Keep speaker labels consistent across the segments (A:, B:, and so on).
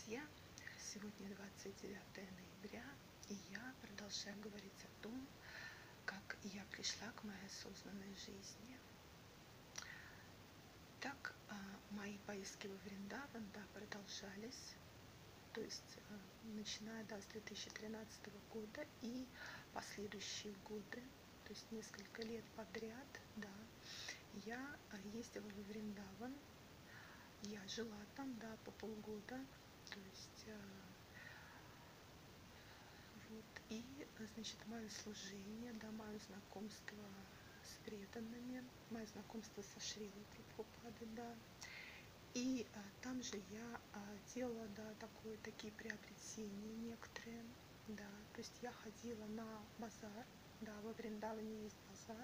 A: друзья! Сегодня 29 ноября, и я продолжаю говорить о том, как я пришла к моей осознанной жизни. Так, мои поездки во Вриндаван, продолжались, то есть начиная, с 2013 года и последующие годы, то есть несколько лет подряд, я ездила во Вриндаван. Я жила там, по полгода, то есть, и, значит, мое служение, мое знакомство с преданными, мое знакомство со Шрилой Прабхупадой, и там же я делала, такие приобретения некоторые, то есть я ходила на базар, во Вриндаване есть базар,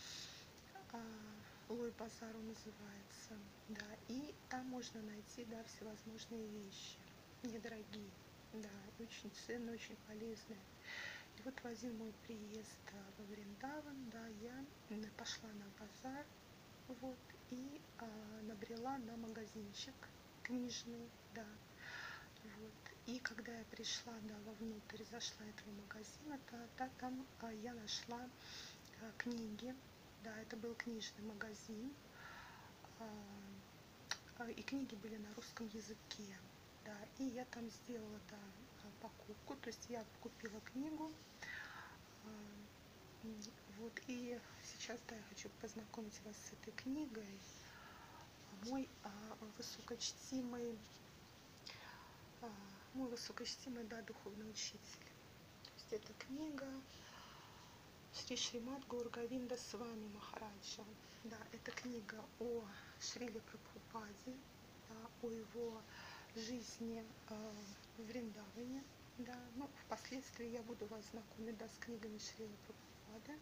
A: Лой базар он называется, и там можно найти, всевозможные вещи, недорогие, очень ценные, очень полезные. И вот в один мой приезд во Вриндаван, я пошла на базар, и набрела на магазинчик книжный, и когда я пришла, вовнутрь, зашла этого магазина, там я нашла книги. Это был книжный магазин, и книги были на русском языке, и я там сделала, покупку, то есть я купила книгу, и сейчас, я хочу познакомить вас с этой книгой. Мой высокочтимый, духовный учитель, то есть эта книга Шри Шримад Гаургавинда Свами Махараджа. Это книга о Шриле Прабхупаде, о его жизни в Вриндаване. Впоследствии я буду вас знакомить, с книгами Шрилы Прабхупады.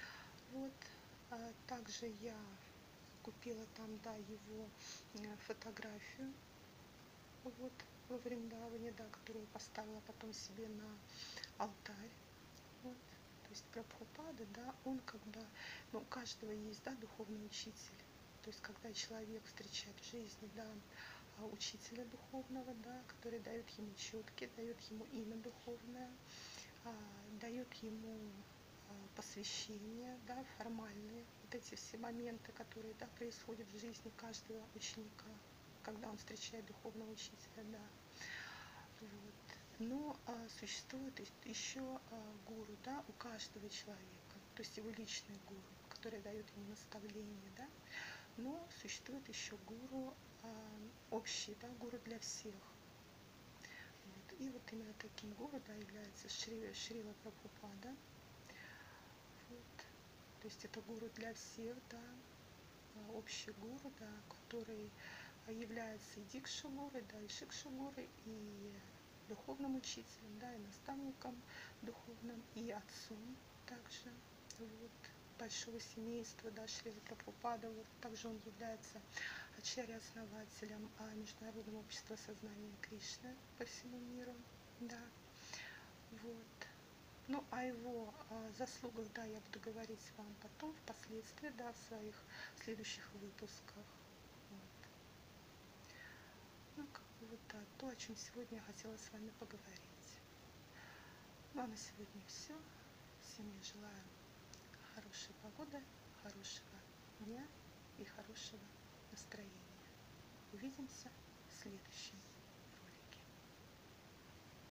A: Также я купила там, его фотографию, во Вриндаване, которую поставила потом себе на алтарь. То есть Прабхупада, он у каждого есть, духовный учитель. То есть когда человек встречает в жизни, учителя духовного, который дает ему четки, дает ему имя духовное, дает ему посвящение, формальные, эти все моменты, которые, происходят в жизни каждого ученика, когда он встречает духовного учителя, Но существует еще гуру, у каждого человека, то есть его личный гуру, который дает ему наставление, но существует еще гуру общий, гуру для всех. И именно таким гуру, является Шрила Прабхупада. То есть это гуру для всех, общий гуру, который является и дикша-гурой, и шикша-гурой, и духовным учителем, и наставником духовным, и отцом также, большого семейства, Шрилы Прабхупада. Также он является ачарья-основателем Международного общества сознания Кришны по всему миру, О его заслугах, я буду говорить вам потом, впоследствии, в своих следующих выпусках. То, о чем сегодня я хотела с вами поговорить. На сегодня все. Всем я желаю хорошей погоды, хорошего дня и хорошего настроения. Увидимся.